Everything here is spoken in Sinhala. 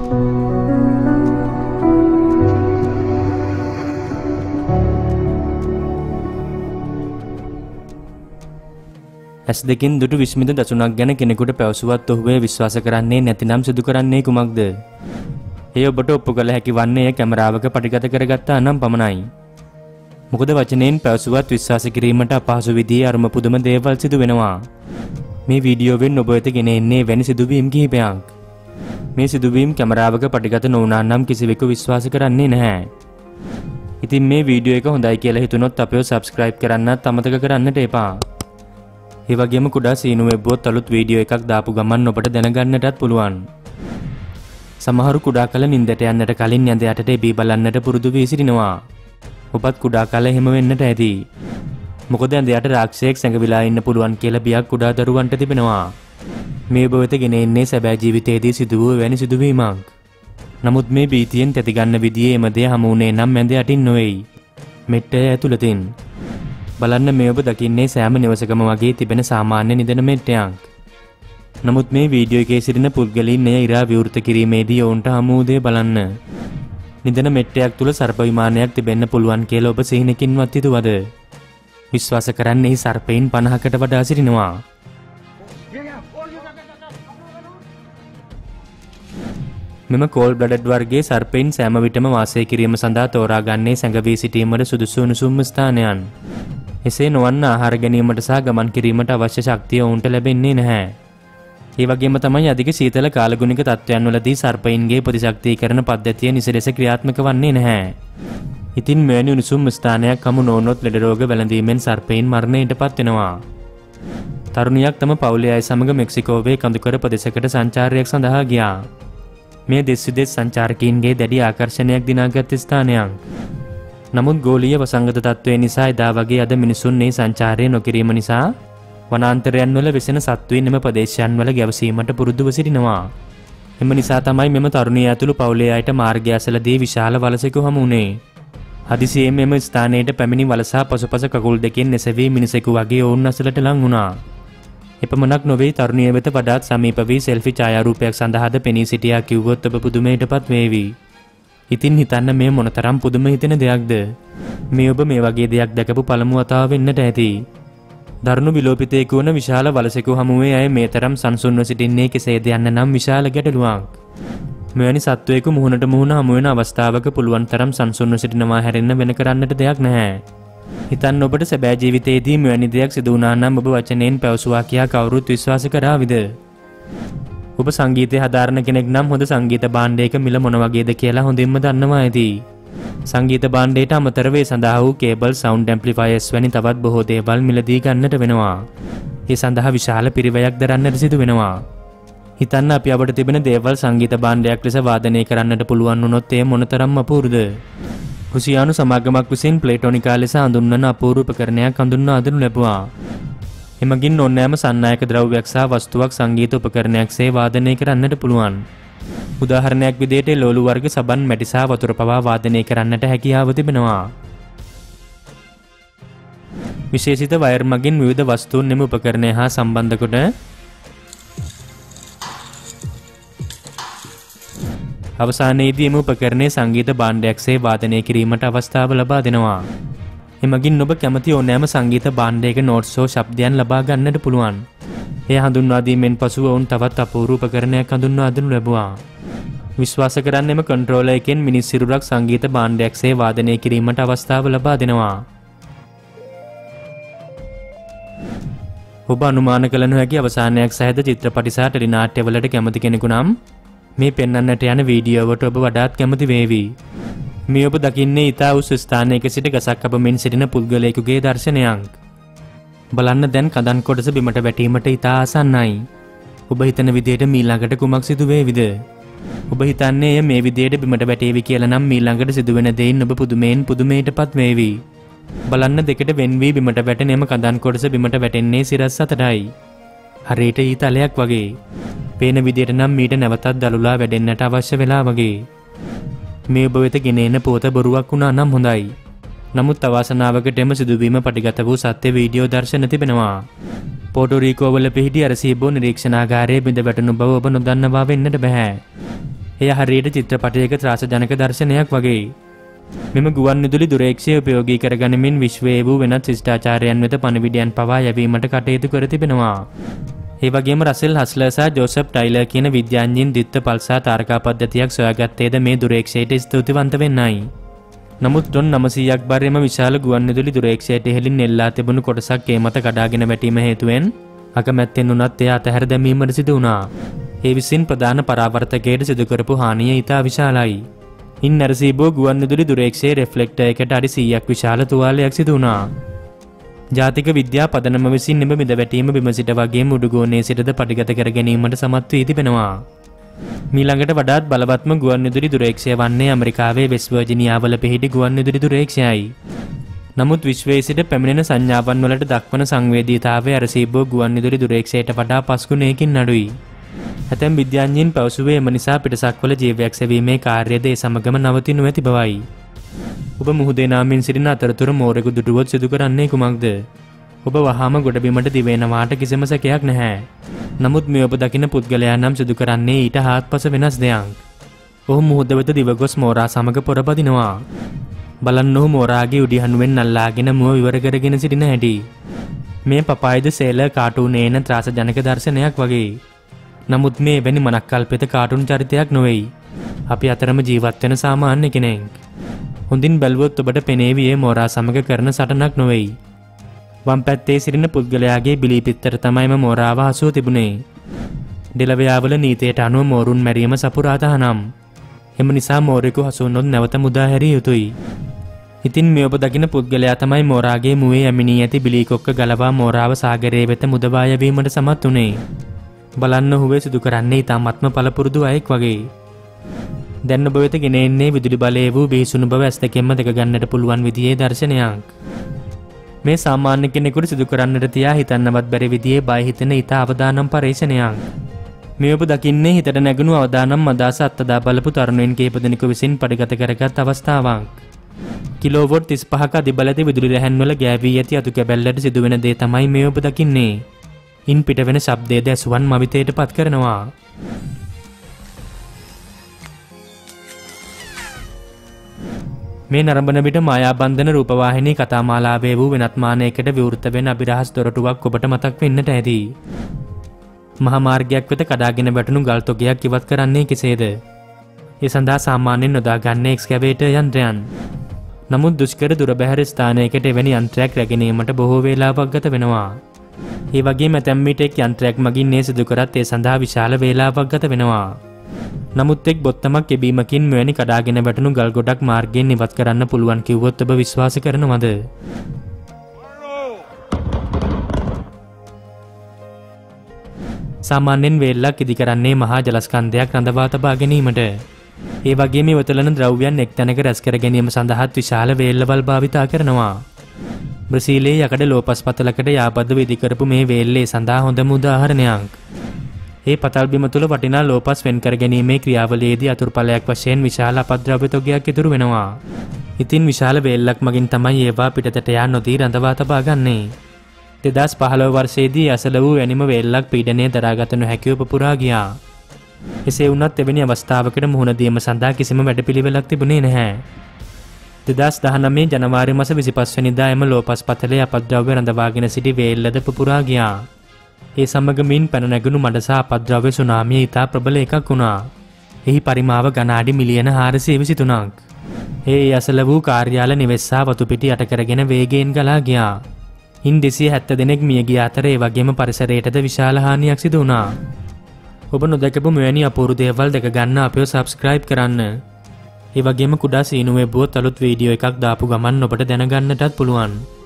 ඇස් දෙකින් දුටු විස්මිත දසුණක් ගැන කෙනෙකුට පැවසුවත් ඔහු එය විශ්වාස කරන්නේ නැතිනම් සිදු කරන්නේ කුමක්ද? එය ඔබට ඔප්පු කළ හැකි වන්නේ කැමරාවක පටිගත කරගත්තා නම් පමණයි. මොකද වචනයෙන් පැවසුවත් විශ්වාස කිරීමට අපහසු විදිහේ අරුම පුදුම දේවල් සිදු වෙනවා. මේ වීඩියෝවෙන් ඔබ වෙත ගෙන එන්නේ වැනි සිදුවීම් කිහිපයක්. මේ සිදුවීම් කැමරාවක පටිගත නොවුණා නම් කිසිවෙකු විශ්වාස කරන්නේ නැහැ. ඉතින් මේ වීඩියෝ එක හොඳයි කියලා හිතුනොත් අපිව subscribe කරන්නත් අමතක කරන්නට එපා. ඒ වගේම කුඩා සීනු වෙබ්බොත් අලුත් වීඩියෝ එකක් දාපු ගමන් ඔබට දැනගන්නටත් පුළුවන්. සමහරු කුඩා කල නින්දට යන්නට කලින් ඇඳ යටට එබී බලන්නට පුරුදු වී සිටිනවා. ඔබත් කුඩා කල එහෙම වෙන්නට ඇති. මොකද ඇඳ යට රාක්ෂයෙක් සැඟවිලා ඉන්න පුළුවන් කියලා බියක් කුඩා දරුවන්ට තිබෙනවා. මේ ඔබ වෙත ගෙන එන්නේ සැබෑ ජීවිතයේදී සිදු වූ වැනි සිදුවීමක්. නමුත් මේ භීතියෙන් තැති ගන්න විදිහේ එම දේ හමු වුණේ නම් ඇඳ යටින් නොවේයි. මෙට්ටය ඇතුළතින්. බලන්න මේ ඔබ දකින්නේ සෑම නිවසකම වගේ තිබෙන සාමාන්‍ය නිදන මෙට්ටයක්. නමුත් මේ වීඩියෝ එකේ සිටින පුද්ගලයන් එය ඉරා විවෘත කිරීමේදී ඔවුන්ට හමු වූ දේ බලන්න. නිදන මෙට්ටයක් තුල සර්ප විමානයක් තිබෙන්න පුළුවන් කියලා ඔබ සිහිනකින්වත් හිතුවද? විශ්වාස කරන්නේ සර්පයින් 50කට වඩා සිටිනවා. මෙම කෝල් බ්ලඩඩ් වර්ගයේ සර්පයින් සෑම විටම වාසය කිරීම සඳහා තෝරාගන්නේ සැඟවී සිටීමට සුදුසු උණුසුම් ස්ථානයන්. එසේ නොවන්න ආහාර ගැනීමට සහ ගමන් කිරීමට අවශ්‍ය ශක්තිය ඔවුන්ට ලැබෙන්නේ නැහැ. ඒ වගේම තමයි අධික සීතල කාලගුණික තත්ත්වයන් වලදී සර්පයින්ගේ ප්‍රතිශක්තිකරණ පද්ධතිය නිසි ක්‍රියාත්මක වන්නේ නැහැ. ඉතින් මෙවැනි උණුසුම් ස්ථානයක් හමු නොවුනොත් ලෙඩ රෝග වැළඳීමෙන් සර්පයින් මරණයටපත් වෙනවා. තරුණියක් තම පවුලේ අය සමග මෙක්සිකෝවේ කඳුකර ප්‍රදේශයකට සංචාරයක් සඳහා ගියා. මේ දෙස් විදෙස් සංචාරකීන්ගේ දැඩි ආකර්ෂණයක් දිනාගත් ස්ථානයක්. නමුත් ගෝලීය වසංගත තත්ත්වය නිසා එදා වගේ අද මිනිසුන් මේ සංචාරය නොකිරීම නිසා වනාන්තරයන් වල වෙසෙන සත්වයින් එම ප්‍රදේශයන් වල ගැවසීමට පුරුදුව සිටිනවා. එම නිසා තමයි මෙම තරුණිය ඇතුළු පවුලේ අයට මාර්ගය ඇසලදී විශාල වලසෙකු හමු වුණේ. හදිසියෙන් මෙම ස්ථානයට පැමිණි වලසා පසුපස කකුල් දෙකෙන් එසවී මිනිසෙකු වගේ ඔවුන් අසලට ලං වුණා. එපමණක් නොවේ තරුණිය වෙත වඩාත් සමීප වී සෙල්ෆි ඡායාරූපයක් සඳහාද පෙනී සිටියා කිව්වොත් ඔබ පුදුමයටපත් වේවි. ඉතින් හිතන්න මේ මොනතරම් පුදුම හිතෙන දෙයක්ද? මේ ඔබ මේ වගේ දෙයක් දැකපු පළමු වතාව වෙන්නට ඇති. දරුණු විලෝපිතයෙකු වන විශාල වලසෙකු හමුවේ අය මේ තරම් සංසුන්ව සිටින්නේ කෙසේද යන්න නම් විශාල ගැටලුවක්. මෙවැනි සත්වයෙකු මුහුණට මුහුණ හමු වෙන අවස්ථාවක පුළුවන් තරම් සංසුන්ව සිටිනවා හැරෙන්න වෙන කරන්නට දෙයක් නැහැ. හිතන්න ඔබට සැබෑ ජීවිතයේදී මෙවැනි දෙයක් සිදු වුණා නම් ඔබ වචනයෙන් පැවසුවා කියා කවුරුත් විශ්වාස කරාවිද? ඔබ සංගීතය හදාරන කෙනෙක් නම් හොඳ සංගීත භාණ්ඩයක මිල මොන වගේද කියලා හොඳින්ම දන්නවා ඇති. සංගීත භාණ්ඩයට අමතරව ඒ සඳහා වූ කේබල් සවුන්ඩ් ඇම්ප්ලිෆයර්ස් වැනි තවත් බොහෝ දේවල් මිලදී ගන්නට වෙනවා. ඒ සඳහා විශාල පිරිවැයක් දරන්නට සිදු වෙනවා. හිතන්න අපි අපට තිබෙන දේවල් සංගීත භාණ්ඩයක් ලෙස වාදනය කරන්නට පුළුවන් වුණොත් ඒ මොනතරම් අපූර්වද? රුසියානු සමාගමක් විසින් ප්ලේටොනිකා ලෙස හඳුන්වන අපූර්ව උපකරණයක් හඳුන්වා දෙනු ලැබුවා. එමගින් ඕනෑම සන්නායක ද්‍රව්‍යයක් සහ වස්තුවක් සංගීත උපකරණයක් සේ වාදනය කරන්නට පුළුවන්. උදාහරණයක් විදිහට ලෝලු වර්ග සබන් මැටි සහ වතුර පවා වාදනය කරන්නට හැකියාව තිබෙනවා. විශේෂිත වයර් මගින් විවිධ වස්තුන් මෙම උපකරණය හා සම්බන්ධ කොට අවසානයේදී එම උපකරණය සංගීත භාණ්ඩයක් සේ වාදනය කිරීමට අවස්ථාව ලබා දෙනවා. එමගින් ඔබ කැමති ඕනෑම සංගීත භාණ්ඩයක නෝට්ස් හෝ ශබ්දයන් ලබා ගන්නට පුළුවන්. එය හඳුන්වා දීමෙන් පසුව ඔවුන් තවත් අපූර්ව උපකරණයක් හඳුන්වා දෙනු ලැබුවා. විශ්වාස කරන්න එම කන්ට්‍රෝලර් එකෙන් මිනිස් සිරුරක් සංගීත භාණ්ඩයක් සේ වාදනය කිරීමට අවස්ථාව ලබා දෙනවා. ඔබ අනුමාන කළ නොහැකි අවසානයක් සහිත චිත්‍රපටි සහ ටෙලි නාට්‍යවලට කැමති කෙනෙකු නම් මේ පෙන්වන්නට යන වීඩියෝවට ඔබ වඩාත් කැමති වේවි. මේ ඔබ දකින්නේ ඉතා උස් ස්ථානයක සිට ගසක් අපමින් සිටින පුද්ගලයෙකුගේ දර්ශනයක්. බලන්න දැන් කඳන් කොටස බිමට වැටීමට ඉතා ආසන්නයි. ඔබ හිතන විදියට මීළඟට කුමක් සිදු වේවිද? ඔබ හිතන්නේ එය මේ විදියට බිමට වැටේවි කියලා නම් මීළඟට සිදුවෙන දෙයින් ඔබ පුදුමයටපත් වේවි. බලන්න දෙකට වෙන් වී බිමට වැටෙන එම කඳන් කොටස බිමට වැටෙන්නේ සිරස් අතරයි. හරියට ඊතලයක් වගේ. පේන විදියට නම් මීට නැවතත් දළුලා වැඩෙන්නට අවශ්‍ය වෙලා වගේ. මේ ඔබ වෙත ගෙන එන පොත බොරුවක් වුණා නම් හොඳයි. නමුත් අවාසනාවකට එම සිදුවීම පටිගත වූ සත්‍ය වීඩියෝ දර්ශන තිබෙනවා. පෝටෝ රීකෝ වල පිහිටි අරසීබෝ නිරීක්ෂණාගාරයේ බිඳ වැටුණු බව ඔබ නොදන්නවා වෙන්නට බෑ. එය හරියට චිත්‍රපටයක ත්‍රාසජනක දර්ශනයක් වගේ. මෙම ගුවන්විදුලි දුරේක්ෂය උපයෝගී කරගනිමින් විශ්වයේ වූ වෙනත් ශිෂ්ටාචාරයන් වෙත පණිවිඩයන් පවා යැවීමට කටයුතු කර තිබෙනවා. ඒ වගේම රසෙල් හස්ලර් සහ ජෝසප් ටයිලර් කියන විද්‍යාඥයින් ද්විත්ව පල්සා තාරකා පද්ධතියක් සොයාගත්තේද මේ දුරේක්ෂයට ස්තුතිවන්ත වෙන්නයි. නමුත් ටොන් 900ක් බරෙම විශාල ගුවන්විදුලි දුරේක්ෂයට ඉහළින් එල්ලා තිබුණු කොටසක් ඒ මත කඩාගෙන වැටීම හේතුවෙන් අකමැත්තෙන් උනත් එය අතහැර දැමීමට සිදු වුණා. ඒ විසින් ප්‍රධාන පරාවර්තකයට සිදු කරපු හානිය ඉතා විශාලයි. ඉන් ඇරසීබෝ ගුවන්විදුලි දුරේක්ෂයේ රෙෆ්ලෙක්ටර් එකට අඩි 100ක් විශාල තුවාලයක් සිදු වුණා. ජාතික විද්‍යා පදනම විසින් එම බිඳවැටීම බිම සිට වගේම උඩුගෝණයේ සිටද පටිගත කර ගැනීමට සමත් වී තිබෙනවා. මීළඟට වඩාත් බලවත්ම ගුවන්විදුලි දුරේක්ෂය වන්නේ ඇමරිකාවේ වෙස් වර්ජිනියාවල පිහිටි ගුවන්විදුලි දුරේක්ෂයයි. නමුත් විශ්වයේ සිට පැමිණෙන සංඥාවන් වලට දක්වන සංවේදීතාවය ඇරසීබෝ ගුවන්විදුලි දුරේක්ෂයට වඩා 5 ගුණයකින් අඩුයි. ඇතැම් විද්‍යාඥයින් පැවසුවේ එම නිසා පිටසක්වල ජීවයක් සෙවීමේ කාර්යද ඒ සමගම නවතිනු ඇති බවයි. ඔබ මුහුදේ නාමින් සිටින අතරතුර මෝරෙකු දුටුවොත් සිදු කරන්නේ කුමක්ද? ඔබ වහාම ගොඩබිමට දිවෙනවාට කිසිම සැකයක් නැහැ. නමුත් මේ ඔබ දකින පුද්ගලයා නම් සිදු කරන්නේ ඊට හාත්පස වෙනස් දෙයක්. ඔහු මුහුද වෙත දිවගොස් මෝරා සමග පොරබදිනවා. බලන්න ඔහු මෝරාගේ උඩිහනුවෙන් අල්ලාගෙන මුව විවර කරගෙන සිටින හැටි. මේ පපායිද සේලර් කාටූනේන ත්‍රාසජනක දර්ශනයක් වගේ. නමුත් මේ වැනි මනක්කල්පිත කාටුන් චරිතයක් නොවෙයි. අපි අතරම ජීවත් වෙන සාමාන්‍ය කෙනෙක්. හොඳින් බැලුවොත් ඔබට පෙනේවි ඒ මෝරා සමග කරන සටනක් නොවෙයි. වම් පැත්තේ සිටින පුද්ගලයාගේ බිලී පිත්තට තමයිම මෝරාව හසුව තිබුණේ. ඩෙලවයාවල නීතියට අනුව මෝරුන් මැරීම සපුරා තහනම්. එම නිසා මෝරෙකු හසු වුණොත් නැවත මුදා හැරිය යුතුයි. ඉතින් මේ ඔබ දකින පුද්ගලයා තමයි මෝරාගේ මුවේ ඇමිනී ඇති බිලී කොක්ක ගලවා මෝරාව සාගරයේ වෙත මුදවා යැවීමට සමත් වුණේ. බලන්න ඔහුවේ සිදු කරන්නේ ඉතාමත්ම පළපුරුදු අයෙක් වගේ. දැන් ඔබ වෙත ගෙන එන්නේ විදුලි බලය වූ බිහිසුණු බව ඇස් දෙකෙන්ම දැක ගන්නට පුළුවන් විදිහේ දර්ශනයක්. මේ සාමාන්‍ය කෙනෙකුට සිදු කරන්නට තියා හිතන්නවත් බැරි විදිහේ බය හිතෙන ඉතා අවදානම් පරීක්ෂණයක්. මේ ඔබ දකින්නේ හිතට නැගුණු අවදානම් අදහස අත්දැක බලපු තරුණයන් කීප දෙනෙකු විසින් පරිගත කරගත් අවස්ථාවක්. කිලෝවොට් 35ක අධිබල ඇති විදුලි රැහැන්වල ගෑවී ඇති අතු කැබැල්ලට සිදුවෙන දේ තමයි මේ ඔබ දකින්නේ. ඉන් පිට වෙන ශබ්දයේද ඇසුවන් මවිතයට පත් කරනවා. මේ නරඹන විට මායාබන්ධන රූපවාහිනී කතාමාලාවේ වූ වෙනත් මානයකට විවෘත වෙන අභිරහස් දොරටුවක් ඔබට මතක් වෙන්නට ඇති. මහා මාර්ගයක් වෙත කඩාගෙන වැටුණු ගල් තොගයක් ඉවත් කරන්නේ කෙසේද? ඒ සඳහා සාමාන්‍යයෙන් යොදාගන්නේ එක්ස්කැවේටර් යන්ත්‍රයන්. නමුත් දුෂ්කර දුර බැහැර ස්ථානයකට එවැනි යන්ත්‍රයක් රැගෙනීමට බොහෝ වේලාවක් ගත වෙනවා. ඒ වගේම ඇතැම් විට එක් යන්ත්‍රයක් මගින් ඒ සිදු කරත් ඒ සඳහා විශාල වේලාවක් ගත වෙනවා. නමුත් එක් බොත්තමක් එබීමකින් මෙවැනි කඩාගෙන වැටුණු ගල් ගොඩක් මාර්ගයෙන් ඉවත් කරන්න පුළුවන් කිව්වොත් ඔබ විශ්වාස කරනවද? සාමාන්‍යයෙන් වේල්ලක් ඉදි කරන්නේ මහා ජලස්කන්ධයක් රඳවා තබා ගැනීමට. ඒ වගේම ඉවතලන ද්‍රව්‍යයන් එක් තැනක රැස් කර ගැනීම සඳහාත් විශාල වේල්ලවල් භාවිතා කරනවා. බ්‍රසීලයේ යකඩ ලෝපස් පතලකට යාබද්දව ඉදි කරපු මේ වේල්ලේ සඳහා හොඳම උදාහරණයක්. ඒ පතල් බිම තුල වටිනා ලෝපස් වෙන් කර ගැනීමේ ක්‍රියාවලියේදී අතුරුඵලයක් වශයෙන් විශාල අපද්‍රව්‍ය තොගයක් ඉතුරු වෙනවා. ඉතින් විශාල වේල්ලක් මගින් තමයි ඒවා පිටතට යා නොදී රඳවා තබා ගන්නේ. 2015 වර්ෂයේදී අසල වූ වැනිම වේල්ලක් පීඩනය දරාගත නොහැකිව පුපුරා ගියා. එසේ වුණත් එවැනි අවස්ථාවකට මුහුණ දීම සඳහා කිසිම වැඩපිළිවෙලක් තිබුණේ නැහැ. 2019 ජනවාරි මාස 25 වෙනිදා එම ලෝපස් පතලේ අපද්‍රව්‍ය රඳවාගෙන සිටි වේල්ලද පුපුරා ගියා. ඒ සමගමින් පැන නැගුණු මඩ සහ අපද්‍රව්‍ය සුනාමිය ඉතා ප්‍රබල එකක් වුණා. එහි පරිමාව ඝනාඩි මිලියන 423ක්. ඒ අසල වූ කාර්යාල නිවෙස් සහ වතුපිටි යට කරගෙන වේගයෙන් ගලා ගියා. ඉන් 270 දෙනෙක් මිය ගිය අතර ඒ වගේම පරිසරයටද විශාල හානියක් සිදු වුණා. ඔබ නොදකපු මෙවැනි අපූර්ව දේවල් දැක ගන්න අපිව subscribe කරන්න. ඒ වගේම කුඩා සීනුවේ බුවත් අලුත් වීඩියෝ එකක් දාපු ගමන් ඔබට දැනගන්නටත් පුළුවන්.